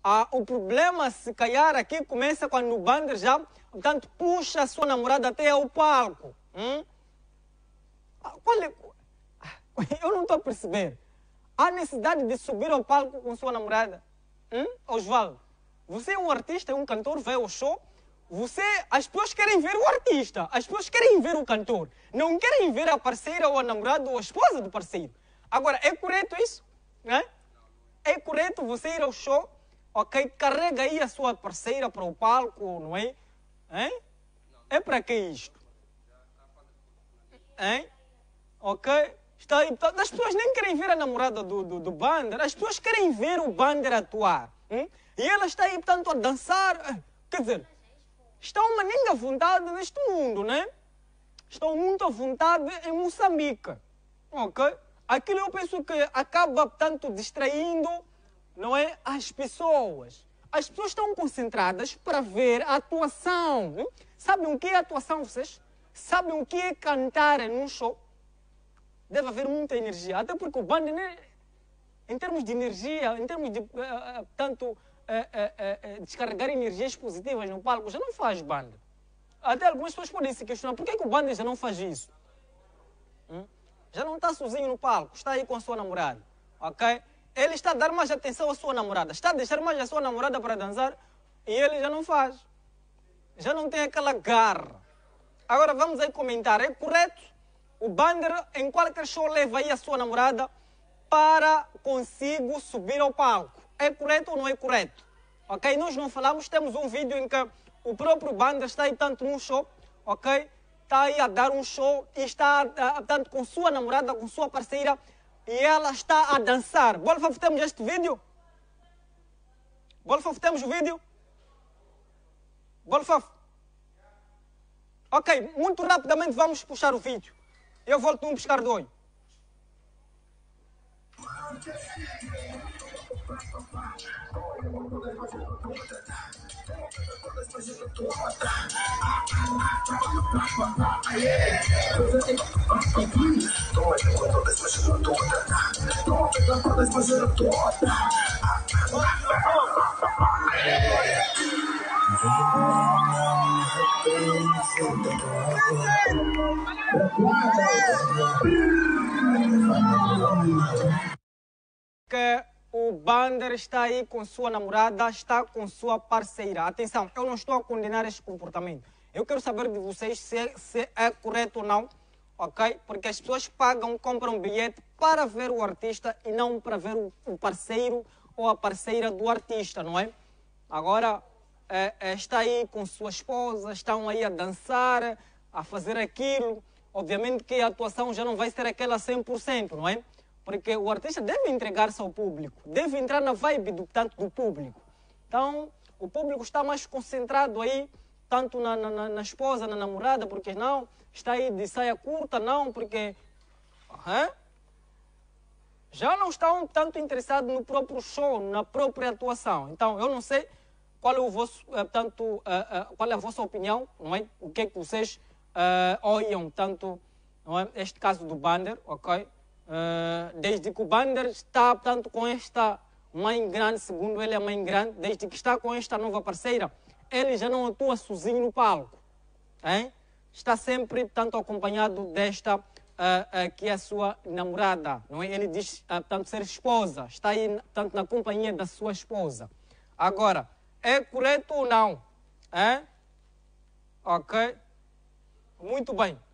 O problema, se calhar, aqui começa quando o Bander já, portanto, puxa a sua namorada até ao palco. Eu não estou a perceber. Há necessidade de subir ao palco com sua namorada? Osvaldo, você é um artista, é um cantor, vai ao show. As pessoas querem ver o artista, as pessoas querem ver o cantor. Não querem ver a parceira ou a namorada ou a esposa do parceiro. Agora, é correto isso? Né? É correto você ir ao show, ok? Carrega aí a sua parceira para o palco, não é? Hein? É para que isto? Hein? Ok? Está aí, as pessoas nem querem ver a namorada do Bander, as pessoas querem ver o Bander atuar. E ela está aí, portanto, a dançar. Quer dizer, estão uma ninga à vontade neste mundo, né? Estão muito à vontade em Moçambique. Ok? Aquilo eu penso que acaba, portanto, distraindo, não é, as pessoas. As pessoas estão concentradas para ver a atuação. Sabem o que é atuação, vocês? Sabem o que é cantar num show? Deve haver muita energia, até porque o Bander, né, em termos de energia, em termos de, portanto, descarregar energias positivas no palco, já não faz Bander. Até algumas pessoas podem se questionar, por que o Bander já não faz isso? Já não está sozinho no palco, está aí com a sua namorada, ok? Ele está a dar mais atenção à sua namorada, está a deixar mais a sua namorada para dançar e ele já não faz. Já não tem aquela garra. Agora vamos aí comentar, é correto? O Bander, em qualquer show, leva aí a sua namorada para consigo subir ao palco. É correto ou não é correto? Ok? Nós não falamos, temos um vídeo em que o próprio Bander está aí tanto num show, ok? Está aí a dar um show e está, tanto com sua namorada, com sua parceira, e ela está a dançar. Bolfaf, temos este vídeo? Bolfaf, temos o vídeo? Bolfaf? Ok, muito rapidamente vamos puxar o vídeo. Eu volto num piscar de olho. Que o Bander está aí com sua namorada, está com sua parceira. Atenção, eu não estou a condenar este comportamento. Eu quero saber de vocês se é correto ou não, ok? Porque as pessoas pagam, compram bilhete para ver o artista e não para ver o parceiro ou a parceira do artista, não é? Agora, está aí com sua esposa, estão aí a dançar, a fazer aquilo. Obviamente que a atuação já não vai ser aquela 100%, não é? Porque o artista deve entregar-se ao público, deve entrar na vibe do público. Então, o público está mais concentrado aí, tanto na esposa, na namorada, porque não, está aí de saia curta, não, porque já não estão tanto interessados no próprio show, na própria atuação. Então, eu não sei qual é o vosso, qual é a vossa opinião, não é? O que é que vocês olham tanto, não é? Este caso do Bander, ok? Desde que o Bander está, portanto, com esta mãe grande, segundo ele, a mãe grande, desde que está com esta nova parceira, ele já não atua sozinho no palco. Hein? Está sempre, portanto, acompanhado desta, que é a sua namorada. Não é? Ele diz, portanto, ser esposa. Está aí, portanto, na companhia da sua esposa. Agora, é correto ou não? Ok? Muito bem.